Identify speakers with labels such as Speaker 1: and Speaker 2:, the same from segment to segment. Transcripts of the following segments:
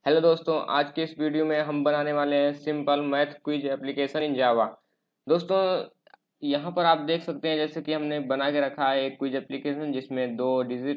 Speaker 1: Hello दोस्तों, आज के इस वीडियो में हम बनाने वाले हैं simple math quiz application in Java. दोस्तों, यहाँ पर आप देख सकते हैं जैसे कि हमने बना के रखा है एक क्विज एप्लीकेशन जिसमें 2 डिजिट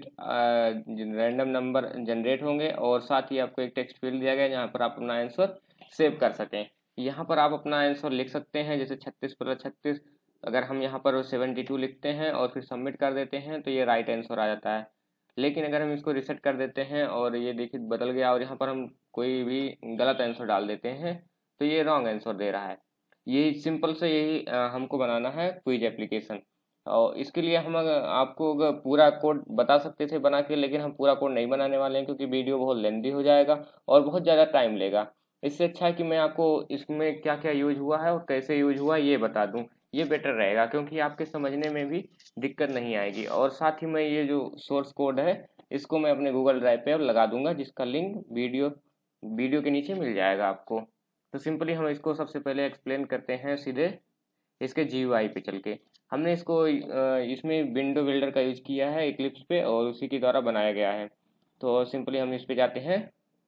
Speaker 1: रैंडम नंबर जनरेट होंगे और साथ ही आपको एक टेक्स्ट फील्ड दिया गया है जहाँ पर आप अपना आंसर सेव कर सकें। यहाँ पर आप अपना आंसर लिख सकते हैं, जैसे 36+36। अगर हम यहाँ पर 72 लिखते हैं और फिर सबमिट कर देते हैं तो ये राइट आंसर आ जाता है। लेकिन अगर हम इसको रिसेट कर देते हैं और ये देखिए बदल गया और यहाँ पर हम कोई भी गलत आंसर डाल देते हैं तो ये रॉन्ग आंसर दे रहा है। यही सिंपल से यही हमको बनाना है क्विज एप्लीकेशन। और इसके लिए हम आपको अगर पूरा कोड बता सकते थे बना के, लेकिन हम पूरा कोड नहीं बनाने वाले हैं क्योंकि वीडियो बहुत लेंदी हो जाएगा और बहुत ज़्यादा टाइम लेगा। इससे अच्छा है कि मैं आपको इसमें क्या क्या यूज हुआ है और कैसे यूज हुआ ये बता दूं। ये बेटर रहेगा क्योंकि आपके समझने में भी दिक्कत नहीं आएगी। और साथ ही मैं ये जो सोर्स कोड है इसको मैं अपने गूगल ड्राइव पे अब लगा दूंगा, जिसका लिंक वीडियो के नीचे मिल जाएगा आपको। तो सिंपली हम इसको सबसे पहले एक्सप्लेन करते हैं सीधे इसके जीयूआई पे चल के। हमने इसको इसमें विंडो बिल्डर का यूज किया है इक्लिप्स पे और उसी के द्वारा बनाया गया है। तो सिंपली हम इस पे जाते हैं।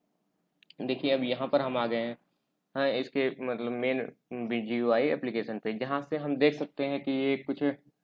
Speaker 1: देखिए अब यहाँ पर हम आ गए हैं। हाँ, इसके मतलब मेन जीयूआई एप्लीकेशन पे, जहाँ से हम देख सकते हैं कि ये कुछ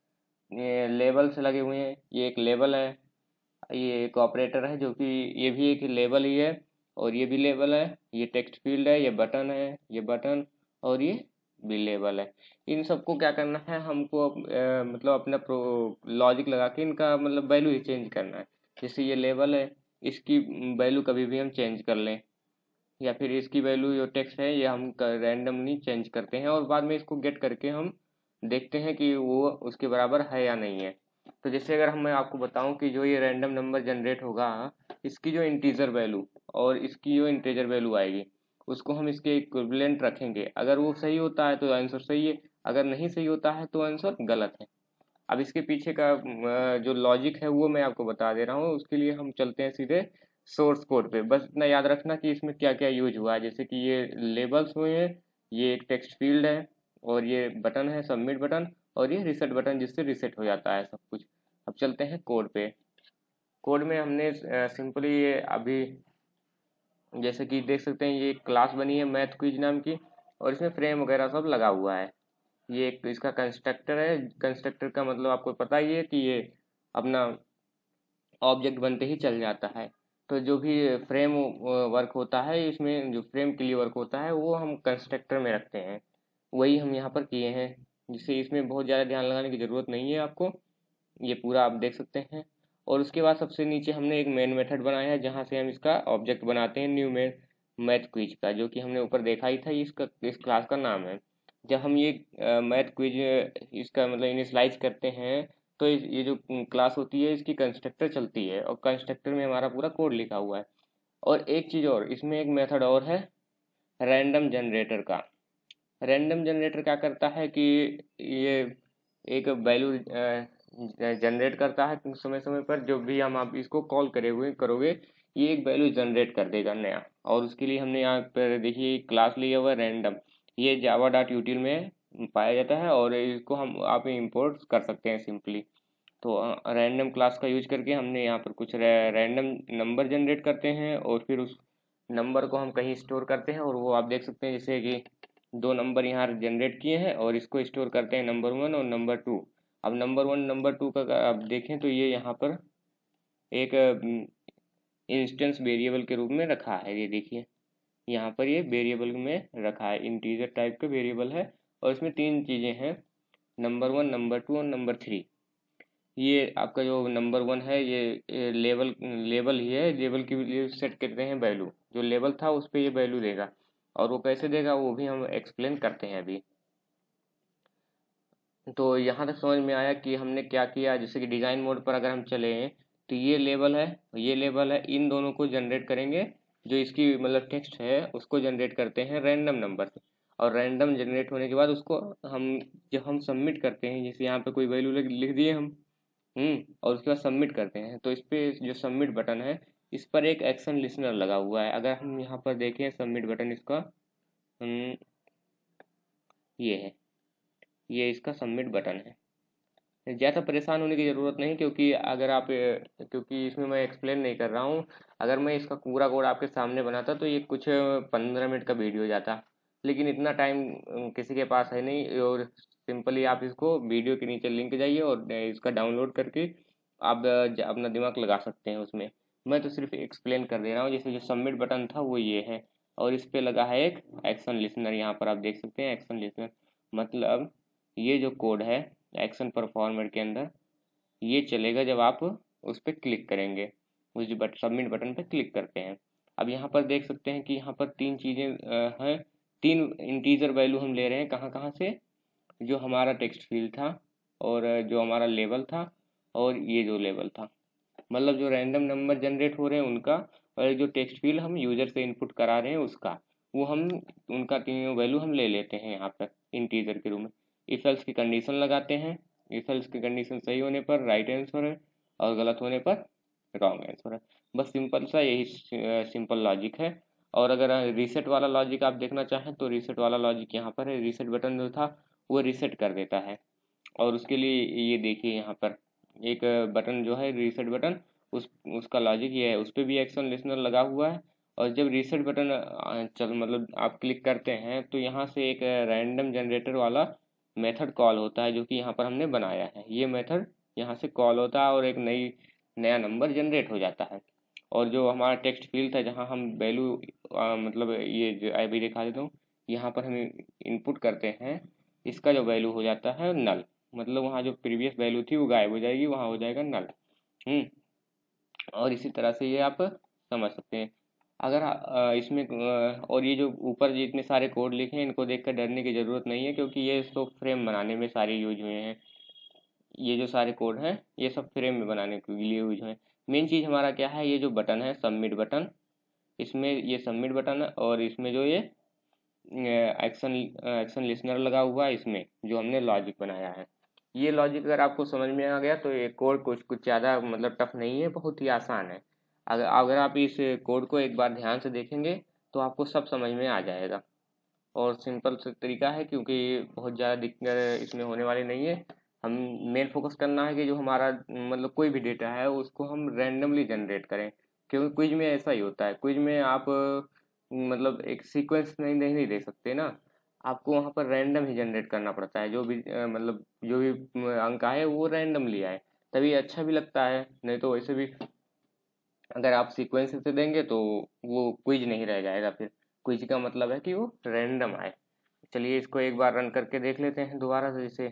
Speaker 1: ये लेबल्स लगे हुए हैं। ये एक लेबल है, ये एक ऑपरेटर है जो कि ये भी एक लेबल ही है और ये भी लेबल है। ये टेक्स्ट फील्ड है, ये बटन है, ये बटन और ये भी लेबल है। इन सबको क्या करना है हमको मतलब अपना लॉजिक लगा के इनका मतलब वैल्यू ही चेंज करना है। जैसे ये लेबल है, इसकी वैल्यू कभी भी हम चेंज कर लें, या फिर इसकी वैल्यू जो टेक्स्ट है ये हम रैंडमली चेंज करते हैं और बाद में इसको गेट करके हम देखते हैं कि वो उसके बराबर है या नहीं है। तो जैसे अगर मैं आपको बताऊं कि जो ये रैंडम नंबर जनरेट होगा, इसकी जो इंटीजर वैल्यू और इसकी जो इंटीजर वैल्यू आएगी उसको हम इसके इक्विवेलेंट रखेंगे। अगर वो सही होता है तो आंसर सही है, अगर नहीं सही होता है तो आंसर गलत है। अब इसके पीछे का जो लॉजिक है वो मैं आपको बता दे रहा हूँ। उसके लिए हम चलते हैं सीधे सोर्स कोड पे। बस इतना याद रखना कि इसमें क्या क्या यूज हुआ है। जैसे कि ये लेबल्स हुए हैं, ये एक टेक्स्ट फील्ड है और ये बटन है सबमिट बटन, और ये रिसेट बटन जिससे रिसेट हो जाता है सब कुछ। अब चलते हैं कोड पे। कोड में हमने सिंपली ये अभी जैसे कि देख सकते हैं ये एक क्लास बनी है मैथ क्विज नाम की, और इसमें फ्रेम वगैरह सब लगा हुआ है। ये एक इसका कंस्ट्रक्टर है। कंस्ट्रक्टर का मतलब आपको पता ही है कि ये अपना ऑब्जेक्ट बनते ही चल जाता है। तो जो भी फ्रेम वर्क होता है इसमें, जो फ्रेम के लिए वर्क होता है वो हम कंस्ट्रक्टर में रखते हैं। वही हम यहाँ पर किए हैं, जिससे इसमें बहुत ज़्यादा ध्यान लगाने की ज़रूरत नहीं है आपको। ये पूरा आप देख सकते हैं। और उसके बाद सबसे नीचे हमने एक मेन मेथड बनाया है जहाँ से हम इसका ऑब्जेक्ट बनाते हैं न्यू मैथ क्विज का, जो कि हमने ऊपर देखा ही था। इसका इस क्लास का नाम है। जब हम ये मैथ क्विज इसका मतलब इनिशियलाइज करते हैं तो ये जो क्लास होती है इसकी कंस्ट्रक्टर चलती है और कंस्ट्रक्टर में हमारा पूरा कोड लिखा हुआ है। और एक चीज़ और, इसमें एक मेथड और है रैंडम जनरेटर का। रैंडम जनरेटर क्या करता है कि ये एक वैल्यू जनरेट करता है समय समय पर। जो भी हम आप इसको कॉल करे हुए करोगे ये एक वैल्यू जनरेट कर देगा नया। और उसके लिए हमने यहाँ पर देखिए क्लास लिया हुआ है रैंडम। ये जावा डॉट यूटिल में पाया जाता है और इसको हम आप इंपोर्ट कर सकते हैं सिंपली। तो रैंडम क्लास का यूज करके हमने यहाँ पर कुछ रैंडम नंबर जनरेट करते हैं और फिर उस नंबर को हम कहीं स्टोर करते हैं। और वो आप देख सकते हैं जैसे कि 2 नंबर यहाँ जनरेट किए हैं और इसको स्टोर करते हैं नंबर 1 और नंबर 2। अब नंबर 1 नंबर 2 का अगर आप देखें तो ये यहाँ पर एक इंस्टेंस वेरिएबल के रूप में रखा है। ये देखिए यहाँ पर ये वेरिएबल में रखा है, इंटीजर टाइप का वेरिएबल है। और इसमें 3 चीज़ें हैं, नंबर 1 नंबर 2 और नंबर 3। ये आपका जो नंबर 1 है ये लेबल लेबल ही है। लेबल के लिए सेट करते हैं वैल्यू, जो लेबल था उस पर ये वैल्यू देगा। और वो कैसे देगा वो भी हम एक्सप्लेन करते हैं अभी। तो यहाँ तक समझ में आया कि हमने क्या किया। जैसे कि डिज़ाइन मोड पर अगर हम चले तो ये लेबल है, ये लेबल है, इन दोनों को जनरेट करेंगे। जो इसकी मतलब टेक्स्ट है उसको जनरेट करते हैं रैंडम नंबर से। और रैंडम जनरेट होने के बाद उसको हम जब हम सबमिट करते हैं, जैसे यहाँ पे कोई वैल्यू लिख दिए हम, और उसके बाद सबमिट करते हैं तो इस पे जो सबमिट बटन है इस पर एक एक्शन लिसनर लगा हुआ है। अगर हम यहाँ पर देखें सबमिट बटन इसका, ये है, ये इसका सबमिट बटन है। ज़्यादा परेशान होने की ज़रूरत नहीं, क्योंकि अगर आप क्योंकि इसमें मैं एक्सप्लेन नहीं कर रहा हूँ। अगर मैं इसका पूरा कोड आपके सामने बनाता तो ये कुछ 15 मिनट का वीडियो हो जाता, लेकिन इतना टाइम किसी के पास है नहीं। और सिंपली आप इसको वीडियो के नीचे लिंक जाइए और इसका डाउनलोड करके आप अपना दिमाग लगा सकते हैं उसमें। मैं तो सिर्फ एक्सप्लेन कर दे रहा हूँ। जैसे जो सबमिट बटन था वो ये है, और इस पे लगा है एक एक्शन लिसनर, यहाँ पर आप देख सकते हैं एक्शन लिसनर। मतलब ये जो कोड है एक्शन परफॉर्मर के अंदर ये चलेगा जब आप उस पर क्लिक करेंगे, उस सबमिट बटन पे क्लिक करते हैं। अब यहाँ पर देख सकते हैं कि यहाँ पर तीन चीज़ें हैं, तीन इंटीजर वैल्यू हम ले रहे हैं। कहाँ कहाँ से? जो हमारा टेक्स्ट फील्ड था, और जो हमारा लेवल था, और ये जो लेवल था। मतलब जो रैंडम नंबर जनरेट हो रहे हैं उनका, और जो टेक्स्ट फील्ड हम यूजर से इनपुट करा रहे हैं उसका, वो हम उनका तीनों वैल्यू हम ले लेते हैं यहाँ पर इंटीजर के रूप में। इफ एल्स की कंडीशन लगाते हैं। इफ एल्स की कंडीशन सही होने पर राइट आंसर है, और गलत होने पर रॉन्ग आंसर है। बस सिंपल सा यही सिंपल लॉजिक है। और अगर रीसेट वाला लॉजिक आप देखना चाहें तो रीसेट वाला लॉजिक यहाँ पर है। रीसेट बटन जो था वो रीसेट कर देता है, और उसके लिए ये देखिए यहाँ पर एक बटन जो है रीसेट बटन, उसका लॉजिक ये है, उस पर भी एक्शन लिसनर लगा हुआ है। और जब रीसेट बटन चल मतलब आप क्लिक करते हैं तो यहाँ से एक रैंडम जनरेटर वाला मेथड कॉल होता है, जो कि यहाँ पर हमने बनाया है। ये मेथड यहाँ से कॉल होता है और एक नया नंबर जनरेट हो जाता है। और जो हमारा टेक्स्ट फील्ड था जहाँ हम वैल्यू मतलब ये अभी दिखा देता हूँ, यहाँ पर हम इनपुट करते हैं, इसका जो वैल्यू हो जाता है नल। मतलब वहाँ जो प्रीवियस वैल्यू थी वो गायब हो जाएगी, वहाँ हो जाएगा नल। और इसी तरह से ये आप समझ सकते हैं। अगर इसमें और ये जो ऊपर जितने सारे कोड लिखे हैं इनको देखकर डरने की ज़रूरत नहीं है, क्योंकि ये तो फ्रेम बनाने में सारे यूज हुए हैं। ये जो सारे कोड हैं ये सब फ्रेम में बनाने के लिए यूज हुए हैं। मेन चीज़ हमारा क्या है, ये जो बटन है सबमिट बटन, इसमें ये सबमिट बटन है, और इसमें जो ये एक्शन लिसनर लगा हुआ है, इसमें जो हमने लॉजिक बनाया है। ये लॉजिक अगर आपको समझ में आ गया तो ये कोड कुछ ज़्यादा मतलब टफ नहीं है, बहुत ही आसान है। अगर अगर आप इस कोड को एक बार ध्यान से देखेंगे तो आपको सब समझ में आ जाएगा। और सिंपल से तरीका है, क्योंकि बहुत ज़्यादा दिक्कत इसमें होने वाली नहीं है। हम मेन फोकस करना है कि जो हमारा मतलब कोई भी डेटा है उसको हम रैंडमली जनरेट करें, क्योंकि क्विज में ऐसा ही होता है। क्विज में आप मतलब एक सीक्वेंस नहीं दे सकते ना, आपको वहाँ पर रैंडम ही जनरेट करना पड़ता है। जो भी मतलब जो भी अंक आए वो रैंडमली आए, तभी अच्छा भी लगता है। नहीं तो वैसे भी अगर आप सीक्वेंस से देंगे तो वो क्विज नहीं रह जाएगा। फिर क्विज का मतलब है कि वो रैंडम आए। चलिए इसको एक बार रन करके देख लेते हैं दोबारा से। जैसे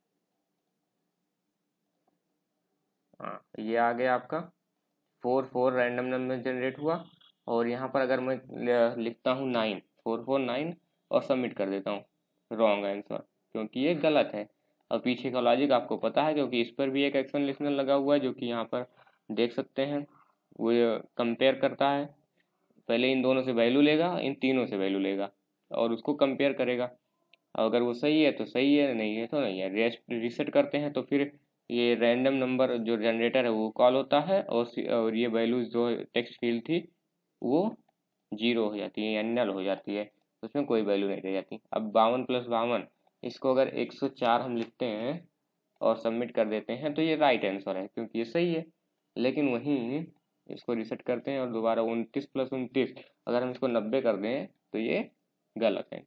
Speaker 1: हाँ, ये आ गया आपका 4 रैंडम नंबर जनरेट हुआ। और यहाँ पर अगर मैं लिखता हूँ 9 4 4 9 और सबमिट कर देता हूँ, रॉन्ग आंसर, क्योंकि ये गलत है। और पीछे का लॉजिक आपको पता है, क्योंकि इस पर भी एक एक्शन लिसनर लगा हुआ है, जो कि यहाँ पर देख सकते हैं। वो कंपेयर करता है, पहले इन दोनों से वैल्यू लेगा, इन तीनों से वैल्यू लेगा और उसको कंपेयर करेगा। अगर वो सही है तो सही है, नहीं है तो नहीं है। रीसेट करते हैं तो फिर ये रैंडम नंबर जो जनरेटर है वो कॉल होता है, और ये वैल्यूज जो टेक्स्ट फील्ड थी वो जीरो हो जाती है या नल हो जाती है, उसमें कोई वैल्यू नहीं रह जाती। अब 52 + 52 इसको अगर 104 हम लिखते हैं और सबमिट कर देते हैं तो ये राइट आंसर है, क्योंकि ये सही है। लेकिन वहीं इसको रीसेट करते हैं और दोबारा 29 + 29 अगर हम इसको 90 कर दें तो ये गलत है।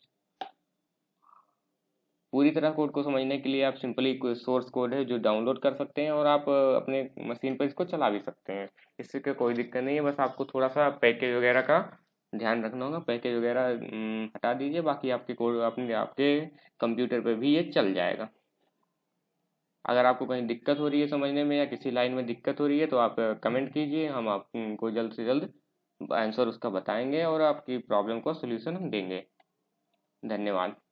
Speaker 1: पूरी तरह कोड को समझने के लिए आप सिंपली सोर्स कोड है जो डाउनलोड कर सकते हैं, और आप अपने मशीन पर इसको चला भी सकते हैं। इससे कोई दिक्कत नहीं है। बस आपको थोड़ा सा पैकेज वगैरह का ध्यान रखना होगा। पैकेज वगैरह हटा दीजिए, बाकी आपके कोड अपने आपके कंप्यूटर पर भी ये चल जाएगा। अगर आपको कहीं दिक्कत हो रही है समझने में, या किसी लाइन में दिक्कत हो रही है, तो आप कमेंट कीजिए, हम आपको जल्द से जल्द आंसर उसका बताएंगे और आपकी प्रॉब्लम को सलूशन हम देंगे। धन्यवाद।